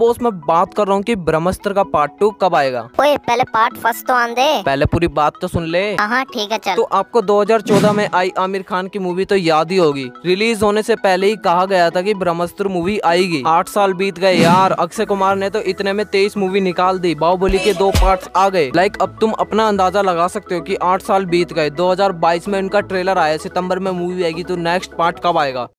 Boss मैं बात कर रहा हूँ कि ब्रह्मास्त्र का पार्ट 2 कब आएगा। ओए पहले पार्ट फर्स्ट तो आन दे। पहले पूरी बात तो सुन ले। हाँ ठीक है चल। तो आपको 2014 में आई आमिर खान की मूवी तो याद ही होगी। रिलीज होने से पहले ही कहा गया था कि ब्रह्मास्त्र मूवी आएगी। 8 साल बीत गए यार। अक्षय कुमार ने तो इतने में 23 मूवी निकाल दी। बाहुबली के 2 पार्ट्स आ गए। अब तुम अपना अंदाजा लगा सकते हो कि 8 साल बीत गए। 2022 में उनका ट्रेलर आया, सितंबर में मूवी आएगी, तो नेक्स्ट पार्ट कब आएगा।